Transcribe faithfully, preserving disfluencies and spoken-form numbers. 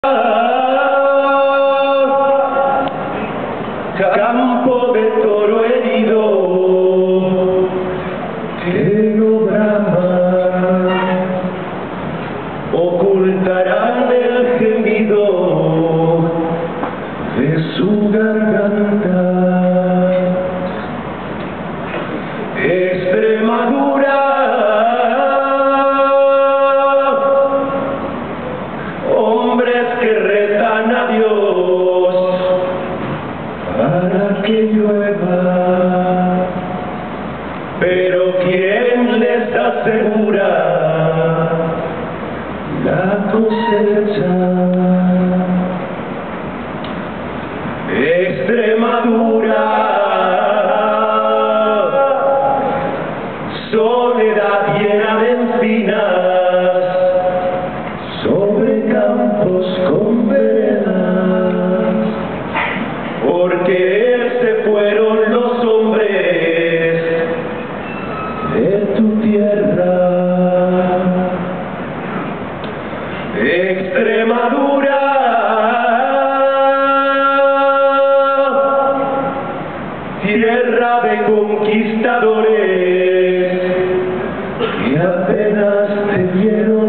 Campo de toro herido que no brama, ocultarán el gemido de su garganta. Extremadura, hombres que rezan a Dios para que llueva, pero ¿quién les asegura la cosecha? Extremadura, soledad llena de encinas, sobre campos con veredas, porque se fueron los hombres de tu tierra. Extremadura, tierra de conquistadores que apenas te vieron